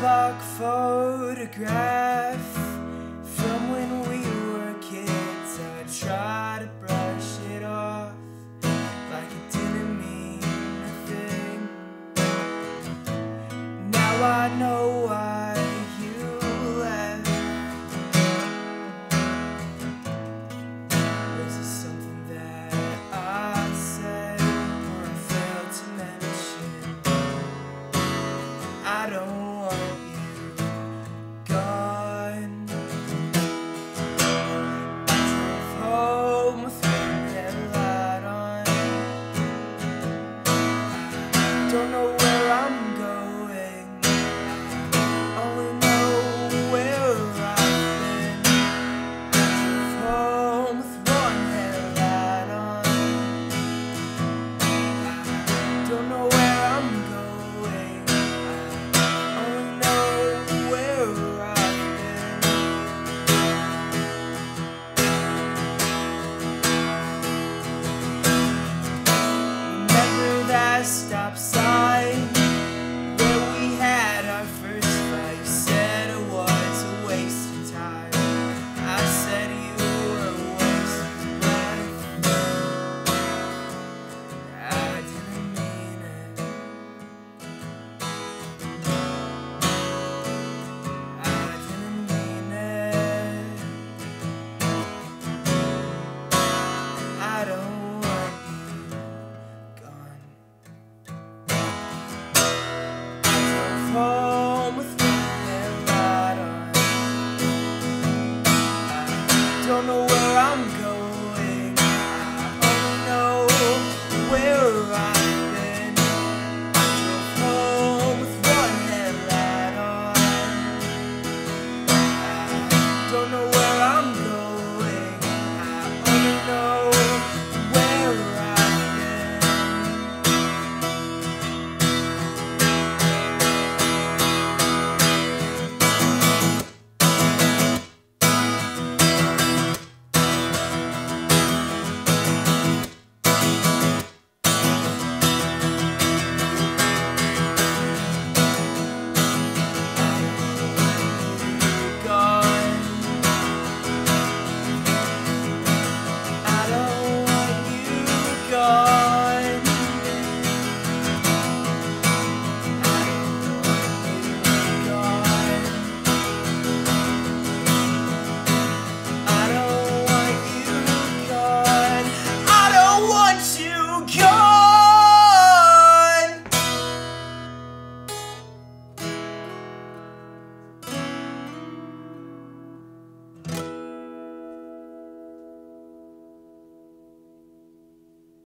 stock photograph from when we were kids. I try to brush it off like it didn't mean a thing. Now I know why you left. Was it something that I said or I failed to mention? I don't want you gone. I drove home with one headlight on. I don't know where I'm going. I only know where I've been. I drove home with one headlight on. I don't know where I'm going. I only know where I've been. Remember that stop sign where we had our first fight? You said it was a waste of time. I said you were a waste of breath. I didn't mean it. I didn't mean it. I don't want you gone. I drove home with one headlight on. I don't know where I'm going. I only know where I've been. I drove home with one headlight on. I don't know